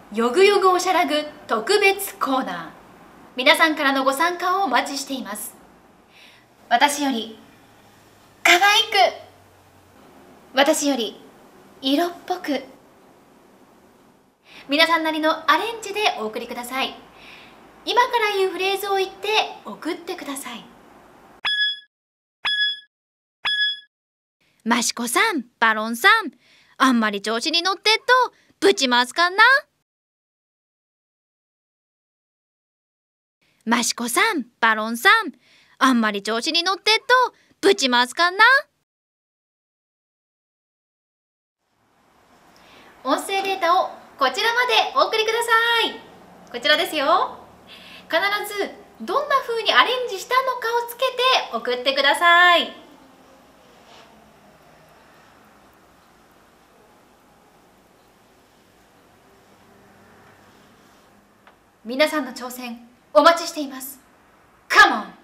よぐよぐおしゃらぐ特別コーナー。皆さんからのご参加をお待ちしています。私より可愛く、私より色っぽく、皆さんなりのアレンジでお送りください。今から言うフレーズを言って送ってください。マシコさん、バロンさん、あんまり調子に乗ってっとぶちますかんな。マシコさん、バロンさん、あんまり調子に乗ってっとぶちますかんな。音声データをこちらまでお送りください。こちらですよ。必ずどんな風にアレンジしたのかをつけて送ってください。皆さんの挑戦お待ちしています。カモン。